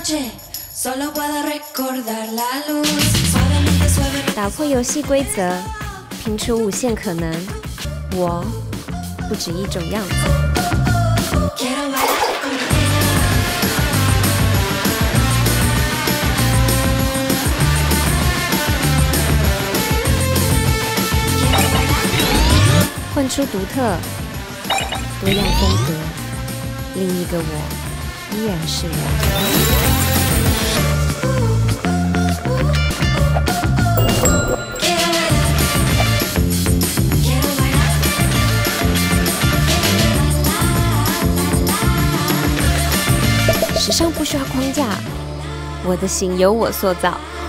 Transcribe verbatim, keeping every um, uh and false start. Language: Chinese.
打破游戏规则，拼出无限可能。我不止一种样子。混出独特、多样风格，另一个我依然是我。时尚不需要框架，我的心由我塑造。